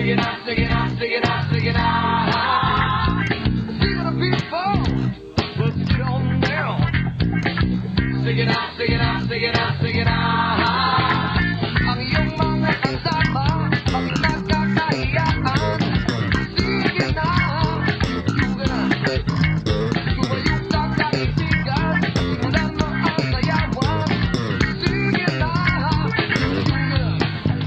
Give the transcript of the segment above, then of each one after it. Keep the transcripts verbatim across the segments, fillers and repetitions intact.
Sing it out, sing it out, sing it out, sing it out. Sing it to people, let's get on down. Sing it out, sing it out, sing it out, sing it out. I'm a young man and I'm a I'm a knock knock knock yeah. Sing it now, you gonna you will you talk like you think God. You never answer your one. Sing it now, you gonna.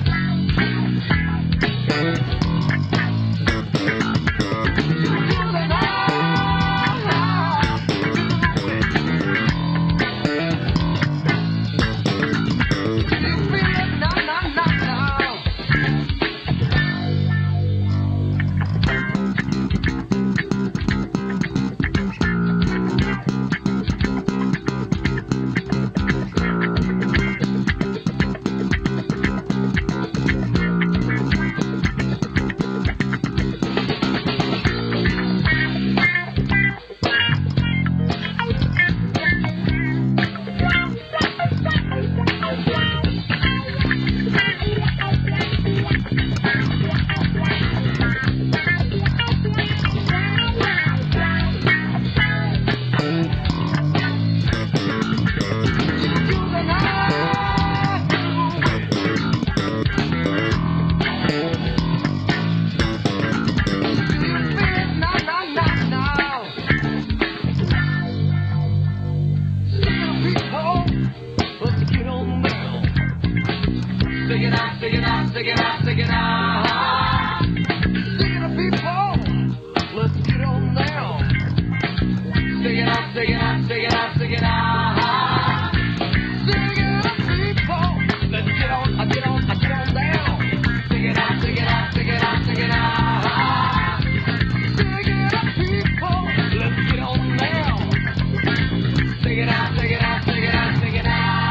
Sing it out, sing it out, sing it out, sing it out. Sing it to people, let's get on down. Sing it out, sing it out, sing it out, sing it out. Sing it to people, let's get on, get on, get on down. Sing it out, sing it out, sing it out, sing it out. Sing it to people, let's get on down. Sing it out, sing it out, sing it out, sing it out.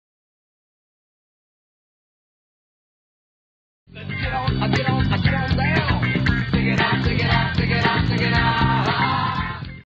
Let's get on, I get on, I get on down.